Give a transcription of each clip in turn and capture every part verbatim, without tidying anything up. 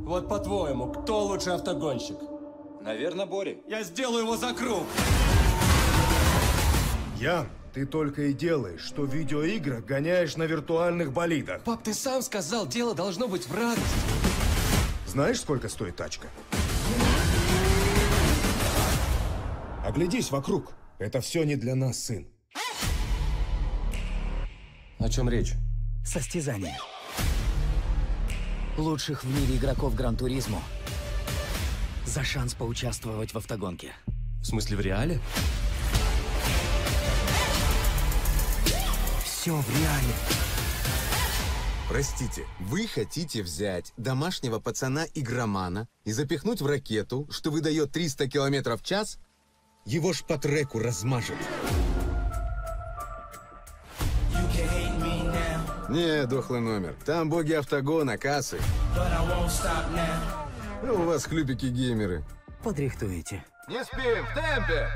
Вот по-твоему, кто лучший автогонщик? Наверное, Бори. Я сделаю его за круг. Ян, ты только и делаешь, что в видеоиграх гоняешь на виртуальных болидах. Пап, ты сам сказал, дело должно быть в радости. Знаешь, сколько стоит тачка? Оглядись вокруг. Это все не для нас, сын. О чем речь? Состязание. Лучших в мире игроков Гран-туризмо за шанс поучаствовать в автогонке. В смысле, в реале? Все в реале. Простите, вы хотите взять домашнего пацана-игромана и запихнуть в ракету, что выдает триста километров в час? Его ж по треку размажет. Не, дохлый номер. Там боги автогона, кассы. А у вас хлюпики-геймеры. Подрихтуете. Не спим, в темпе!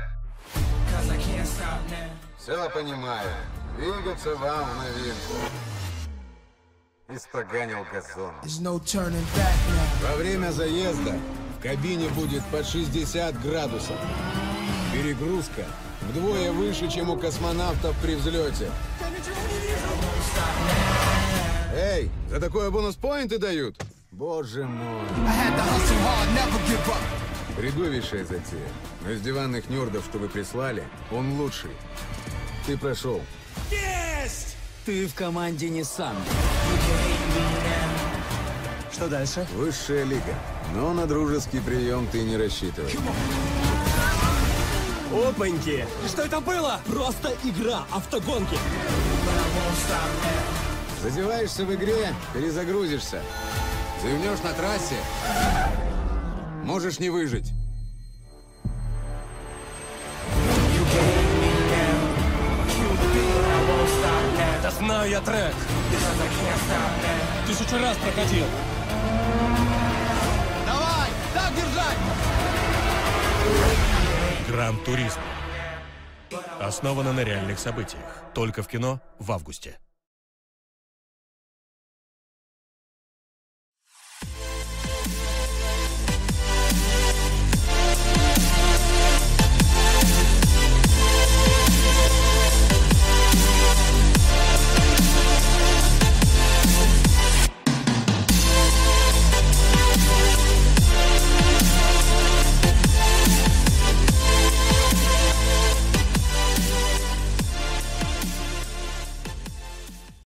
Все понимаю. Двигаться вам в новинку. Испоганил газон. Во время заезда в кабине будет под шестьдесят градусов. Перегрузка вдвое выше, чем у космонавтов при взлете. Эй, за такое бонус-поинты дают? Боже мой. Бредовейшая затея. Но из диванных нердов, что вы прислали, он лучший. Ты прошел. Есть! Ты в команде Nissan. Что дальше? Высшая лига. Но на дружеский прием ты не рассчитывай. Опаньки! Что это было? Просто игра автогонки. Задеваешься в игре, перезагрузишься. Зевнешь на трассе, можешь не выжить. Да знаю я трек. Тысячу раз прокатил. Давай! Так держать! Гран-туризмо. Основано на реальных событиях. Только в кино в августе.